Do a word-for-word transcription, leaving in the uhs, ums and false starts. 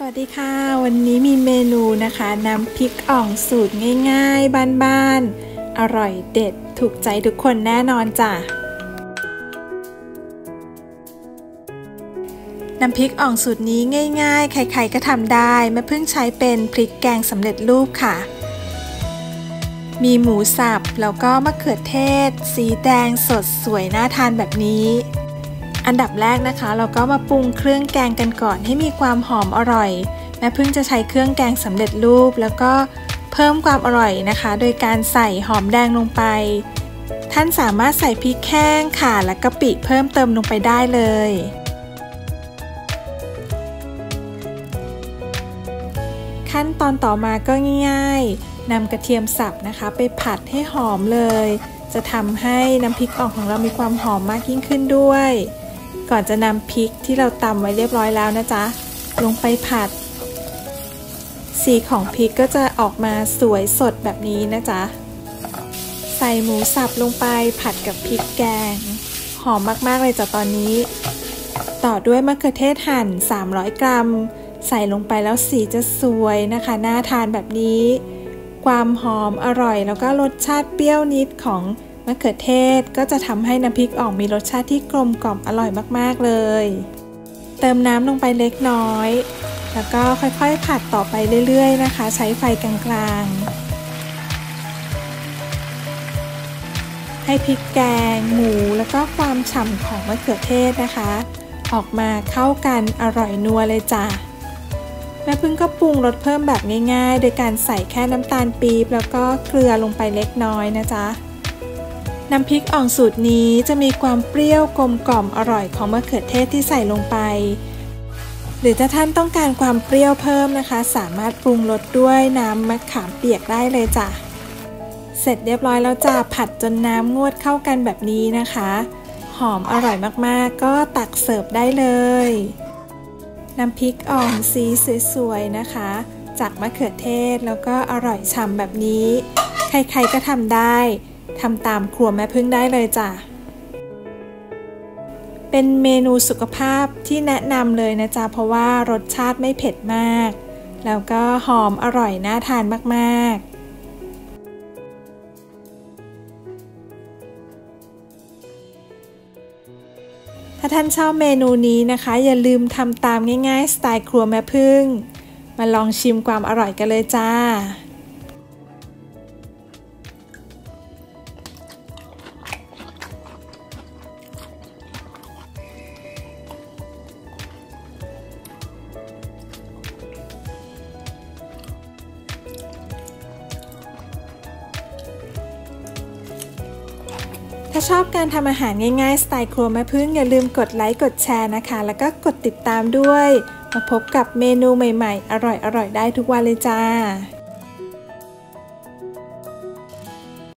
สวัสดีค่ะวันนี้มีเมนูนะคะน้ำพริกอ่องสูตรง่ายๆบ้านๆอร่อยเด็ดถูกใจทุกคนแน่นอนจ้ะน้ำพริกอ่องสูตรนี้ง่ายๆใครๆก็ทำได้แม่เพิ่งใช้เป็นพริกแกงสำเร็จรูปค่ะมีหมูสับแล้วก็มะเขือเทศสีแดงสดสวยน่าทานแบบนี้อันดับแรกนะคะเราก็มาปรุงเครื่องแกงกันก่อนให้มีความหอมอร่อยแม่เพิ่งจะใช้เครื่องแกงสำเร็จรูปแล้วก็เพิ่มความอร่อยนะคะโดยการใส่หอมแดงลงไปท่านสามารถใส่พริกแห้งข่าและกะปิเพิ่มเติมลงไปได้เลยขั้นตอนต่อมาก็ง่ายๆนำกระเทียมสับนะคะไปผัดให้หอมเลยจะทำให้น้ำพริกอ่องของเรามีความหอมมากยิ่งขึ้นด้วยก่อนจะนำพริกที่เราตำไว้เรียบร้อยแล้วนะจ๊ะลงไปผัดสีของพริกก็จะออกมาสวยสดแบบนี้นะจ๊ะใส่หมูสับลงไปผัดกับพริกแกงหอมมากๆเลยจ้ะตอนนี้ต่อด้วยมะเขือเทศหั่นสามร้อยกรัมใส่ลงไปแล้วสีจะสวยนะคะน่าทานแบบนี้ความหอมอร่อยแล้วก็รสชาติเปรี้ยวนิดของมะเขือเทศก็จะทำให้น้ำพริกอ่องมีรสชาติที่กลมกล่อมอร่อยมากๆเลยเติมน้ำลงไปเล็กน้อยแล้วก็ค่อยๆผัดต่อไปเรื่อยๆนะคะใช้ไฟกลางๆให้พริกแกงหมูแล้วก็ความฉ่ำของมะเขือเทศนะคะออกมาเข้ากันอร่อยนัวเลยจ้ะแม่พึ่งก็ปรุงรสเพิ่มแบบง่ายๆโดยการใส่แค่น้ำตาลปี๊บแล้วก็เกลือลงไปเล็กน้อยนะจ๊ะน้ำพริกอ่องสูตรนี้จะมีความเปรี้ยวกลมกล่อมอร่อยของมะเขือเทศที่ใส่ลงไปหรือถ้าท่านต้องการความเปรี้ยวเพิ่มนะคะสามารถปรุงรสด้วยน้ำมะขามเปียกได้เลยจ้ะเสร็จเรียบร้อยแล้วจ้ะผัดจนน้ำงวดเข้ากันแบบนี้นะคะหอมอร่อยมากๆก็ตักเสิร์ฟได้เลยน้ำพริกอ่องสีสวยๆนะคะจากมะเขือเทศแล้วก็อร่อยฉ่ำแบบนี้ใครๆก็ทำได้ทำตามครัวแม่พึ่งได้เลยจ้ะเป็นเมนูสุขภาพที่แนะนำเลยนะจ๊ะเพราะว่ารสชาติไม่เผ็ดมากแล้วก็หอมอร่อยน่าทานมากๆถ้าท่านชอบเมนูนี้นะคะอย่าลืมทำตามง่ายๆสไตล์ครัวแม่พึ่งมาลองชิมความอร่อยกันเลยจ้าถ้าชอบการทำอาหารง่ายๆสไตล์ครัวแม่พึ่งอย่าลืมกดไลค์กดแชร์นะคะแล้วก็กดติดตามด้วยมาพบกับเมนูใหม่ๆอร่อยๆได้ทุกวันเลยจ้า